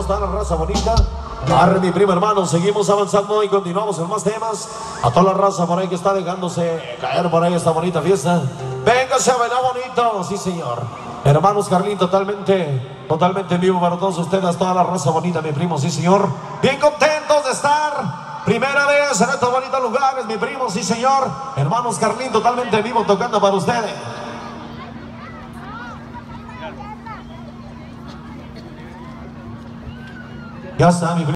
buenas, toda la raza bonita. Arre, mi primo hermano, seguimos avanzando y continuamos en más temas. A toda la raza por ahí que está dejándose caer por ahí esta bonita fiesta. Véngase a bailar bonito, sí señor. Hermanos Carlín, totalmente en vivo para todos ustedes, toda la raza bonita, mi primo, sí señor. Bien contentos de estar primera vez en estos bonitos lugares, mi primo, sí señor. Hermanos Carlín, totalmente en vivo, tocando para ustedes. Ya está, mi primo.